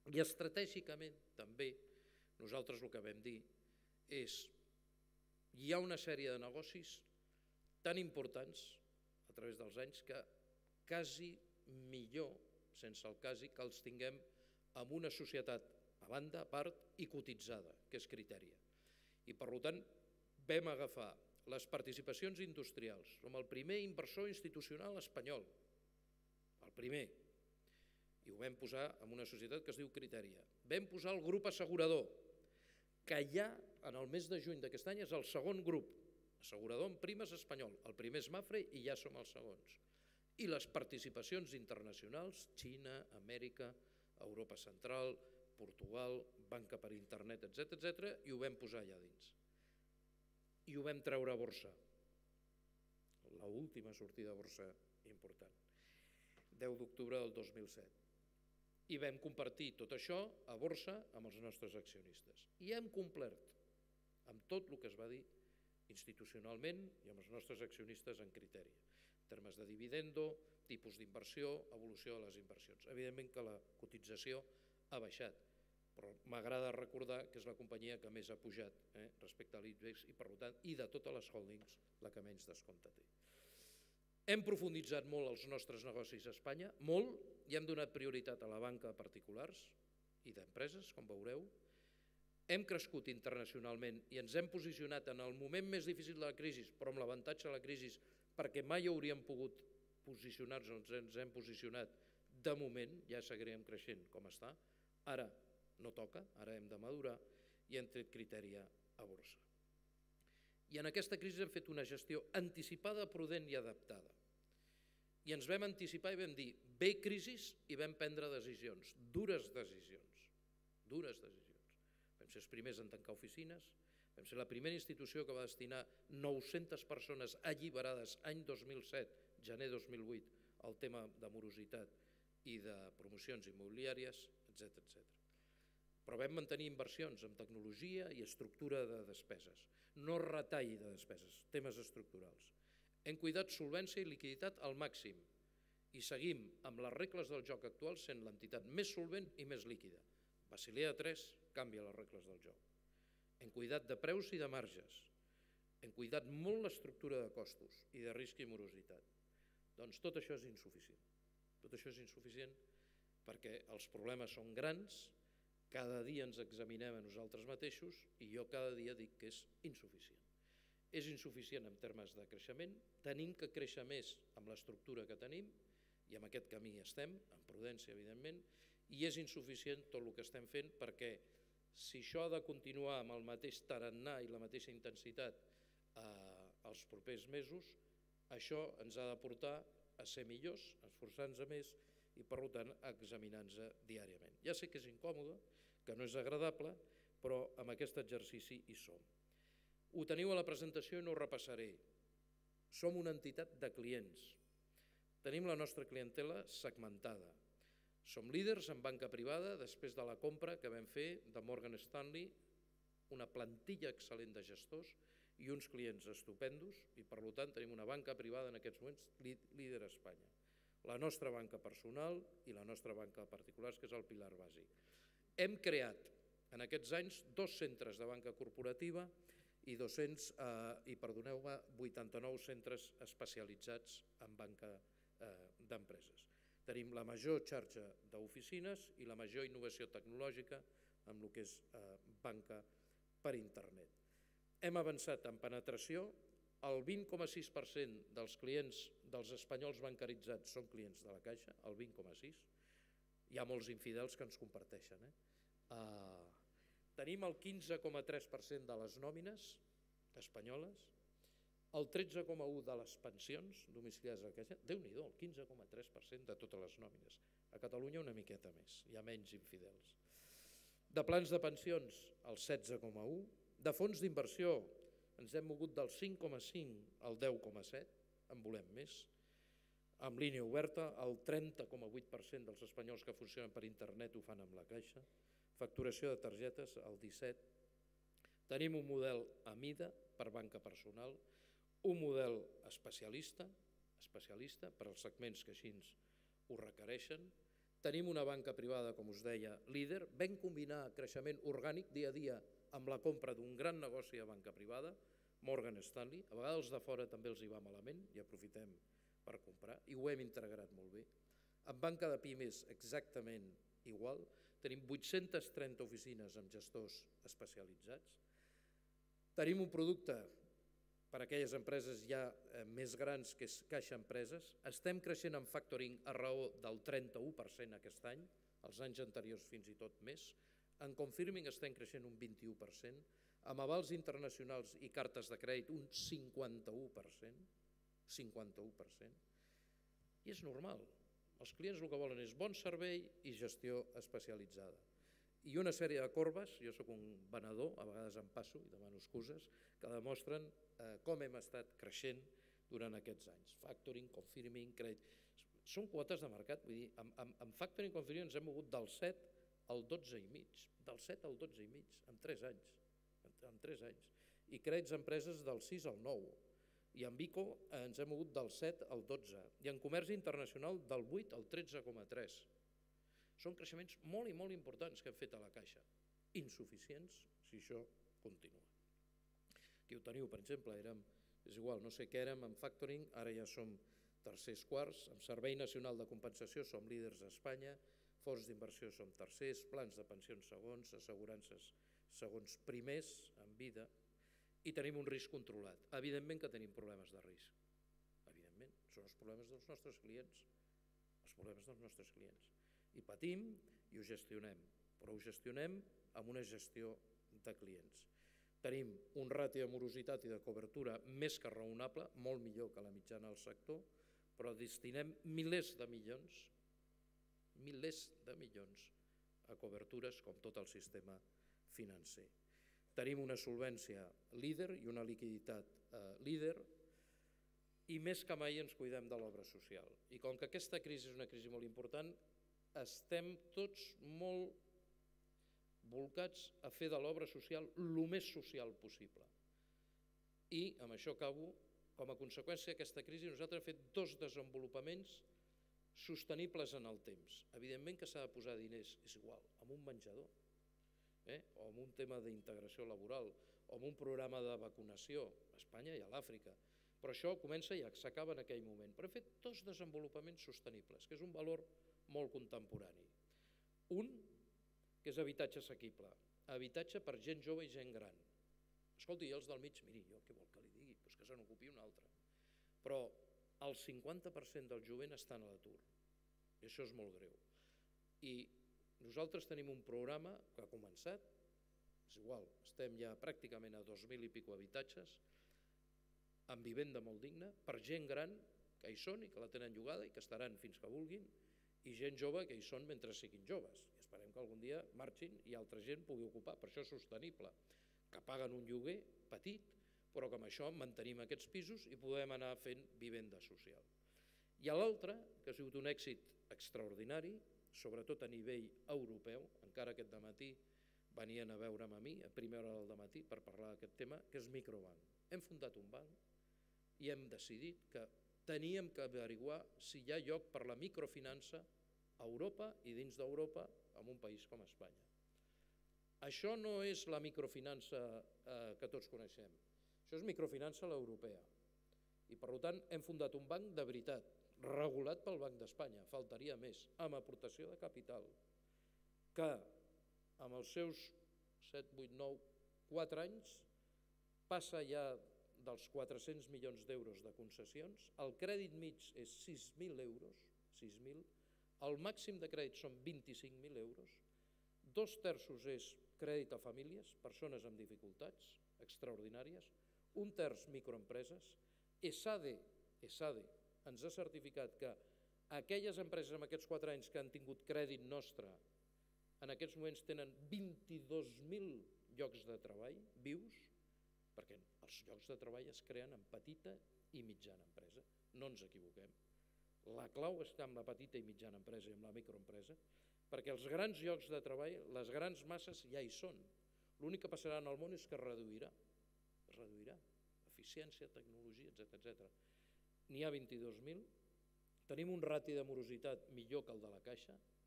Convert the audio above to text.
I estratègicament també nosaltres el que vam dir és hi ha una sèrie de negocis tan importants a través dels anys que quasi millor, sense el quasi, que els tinguem en una societat a banda, a part i cotitzada, que és Criteria. I per tant vam agafar les participacions industrials, som el primer inversor institucional espanyol, el primer, i ho vam posar en una societat que es diu Criteria. Vam posar el grup assegurador, que ja en el mes de juny d'aquest any és el segon grup assegurador en primes espanyol. El primer és Mapfre i ja som els segons. I les participacions internacionals, Xina, Amèrica, Europa Central, Portugal, banca per internet, etc., i ho vam posar allà dins. I ho vam treure a borsa, l'última sortida a borsa important, 10 d'octubre del 2007. I vam compartir tot això a borsa amb els nostres accionistes. I hem complert amb tot el que es va dir institucionalment i amb els nostres accionistes en Criteri, en termes de dividendo, tipus d'inversió, evolució de les inversions. Evidentment que la cotització ha baixat, però m'agrada recordar que és la companyia que més ha pujat respecte a l'IBEX i, per tant, i de totes les holdings, la que menys descompte té. Hem profunditzat molt els nostres negocis a Espanya, molt, i hem donat prioritat a la banca de particulars i d'empreses, com veureu. Hem crescut internacionalment i ens hem posicionat en el moment més difícil de la crisi, però amb l'avantatge de la crisi, perquè mai hauríem pogut posicionar-nos, ens hem posicionat de moment, ja seguirem creixent com està, ara no toca, ara hem de madurar i hem tret Criteria a borsa. I en aquesta crisi hem fet una gestió anticipada, prudent i adaptada. I ens vam anticipar i vam dir, ve crisi i vam prendre decisions, dures decisions, dures decisions. Vam ser els primers en tancar oficines, vam ser la primera institució que va destinar 900 persones alliberades any 2007, gener 2008, al tema de morositat i de promocions immobiliàries, etc. Però vam mantenir inversions en tecnologia i estructura de despeses, no retall de despeses, temes estructurals. Hem cuidat solvència i liquiditat al màxim i seguim amb les regles del joc actuals sent l'entitat més solvent i més líquida. Basilea III canvia les regles del joc. Hem cuidat de preus i de marges. Hem cuidat molt l'estructura de costos i de risc i morositat. Doncs tot això és insuficient. Tot això és insuficient perquè els problemes són grans, cada dia ens examinem a nosaltres mateixos i jo cada dia dic que és insuficient. És insuficient en termes de creixement, tenim que créixer més amb l'estructura que tenim i en aquest camí estem, amb prudència evidentment, i és insuficient tot el que estem fent perquè si això ha de continuar amb el mateix tarannà i la mateixa intensitat els propers mesos, això ens ha de portar a ser millors, a esforçar-nos més i per tant a examinar-nos diàriament. Ja sé que és incòmode, que no és agradable, però amb aquest exercici hi som. Ho teniu a la presentació i no ho repassaré. Som una entitat de clients. Tenim la nostra clientela segmentada. Som líders en banca privada després de la compra que vam fer de Morgan Stanley, una plantilla excel·lent de gestors i uns clients estupendos i per tant tenim una banca privada en aquests moments líder a Espanya. La nostra banca personal i la nostra banca de particulars, que és el pilar bàsic. Hem creat en aquests anys 2 centres de banca corporativa i 89 centres especialitzats en banca d'empreses. Tenim la major xarxa d'oficines i la major innovació tecnològica en el que és banca per internet. Hem avançat en penetració, el 20,6% dels clients dels espanyols bancaritzats són clients de la Caixa, el 20,6%. Hi ha molts infidels que ens comparteixen. Tenim el 15,3% de les nòmines espanyoles, el 13,1% de les pensions domiciliades a la Caixa, Déu-n'hi-do, el 15,3% de totes les nòmines. A Catalunya una miqueta més, hi ha menys infidels. De plans de pensions, el 16,1%, de fons d'inversió ens hem mogut del 5,5 al 10,7, en volem més. Amb línia oberta, el 30,8% dels espanyols que funcionen per internet ho fan amb la Caixa. Facturació de targetes, el 17%. Tenim un model a mida per banca personal, un model especialista per als segments que així ho requereixen. Tenim una banca privada, com us deia, líder. Vam combinar creixement orgànic dia a dia amb la compra d'un gran negoci de banca privada, Morgan Stanley. A vegades els de fora també els hi va malament i aprofitem per comprar, i ho hem integrat molt bé. En banca de pimes exactament igual. Tenim 830 oficines amb gestors especialitzats. Tenim un producte per a aquelles empreses ja més grans, que és Caixa Empreses. Estem creixent en factoring a raó del 31% aquest any, els anys anteriors fins i tot més. En confirming estem creixent un 21%, amb avals internacionals i cartes de crèdit un 51%, 51%, i és normal. Els clients el que volen és bon servei i gestió especialitzada. I una sèrie de corbes, jo sóc un venedor, a vegades em passo i demano excuses, que demostren com hem estat creixent durant aquests anys. Factoring, confirming, crèdit. Són quotes de mercat, vull dir, en factoring i confirming ens hem mogut del 7 al 12,5, del 7 al 12,5, en 3 anys. En 3 anys. I crèdits a empreses del 6 al 9. I en Bico ens hem mogut del 7 al 12. I en comerç internacional del 8 al 13,3. Són creixements molt i molt importants que hem fet a la Caixa. Insuficients si això continua. Aquí ho teniu, per exemple, és igual, no sé què érem en factoring, ara ja som tercers quarts, en Servei Nacional de Compensació som líders a Espanya, fons d'inversió som tercers, plans de pensions segons, assegurances segons primers en vida, i tenim un risc controlat. Evidentment que tenim problemes de risc. Evidentment, són els problemes dels nostres clients. Els problemes dels nostres clients. I patim i ho gestionem, però ho gestionem amb una gestió de clients. Tenim un ràtio de morositat i de cobertura més que raonable, molt millor que la mitjana del sector, però destinem milers de milions a cobertures com tot el sistema financer. Tenim una solvència líder i una liquiditat líder, i més que mai ens cuidem de l'obra social. I com que aquesta crisi és una crisi molt important, estem tots molt volcats a fer de l'obra social el més social possible. I amb això acabo, com a conseqüència d'aquesta crisi nosaltres hem fet 2 desenvolupaments sostenibles en el temps. Evidentment que s'ha de posar diners, és igual, en un menjador, o en un tema d'integració laboral, o en un programa de vacunació a Espanya i a l'Àfrica, però això comença i s'acaba en aquell moment. Però hem fet 2 desenvolupaments sostenibles, que és un valor molt contemporani. Un, que és habitatge assequible, habitatge per gent jove i gent gran. Escolti, els del mig, miri, jo què vol que li digui? Doncs que se n'ocupi un altre. Però el 50% del jovent estan a l'atur, i això és molt greu. I nosaltres tenim un programa que ha començat, és igual, estem ja pràcticament a 2.000 i pico habitatges, amb vivenda molt digna, per gent gran que hi són i que la tenen llogada i que estaran fins que vulguin, i gent jove que hi són mentre siguin joves. I esperem que algun dia marxin i altra gent pugui ocupar, per això és sostenible, que paguen un lloguer petit, però que amb això mantenim aquests pisos i podem anar fent vivenda social. I l'altre, que ha sigut un èxit extraordinari, sobretot a nivell europeu, encara aquest dematí venien a veure'm a mi, a primera hora del dematí, per parlar d'aquest tema, que és Microbank. Hem fundat un banc i hem decidit que teníem que averiguar si hi ha lloc per la microfinança a Europa i dins d'Europa en un país com Espanya. Això no és la microfinança que tots coneixem, això és microfinança a l'europea. I per tant hem fundat un banc de veritat, regulat pel Banc d'Espanya, faltaria més, amb aportació de capital, que amb els seus 7, 8, 9, 4 anys passa ja dels 400 milions d'euros de concessions, el crèdit mig és 6.000 euros, 6.000, el màxim de crèdit són 25.000 euros, 2/3 és crèdit a famílies, persones amb dificultats extraordinàries, 1/3 microempreses. ESADE ens ha certificat que aquelles empreses en aquests 4 anys que han tingut crèdit nostre en aquests moments tenen 22.000 llocs de treball vius, perquè els llocs de treball es creen en petita i mitjana empresa, no ens equivoquem. La clau està en la petita i mitjana empresa i en la microempresa, perquè els grans llocs de treball, les grans masses ja hi són. L'únic que passarà en el món és que es reduirà. Eficiència, tecnologia, etc. N'hi ha 22.000, tenim un rati de morositat millor que el de la Caixa,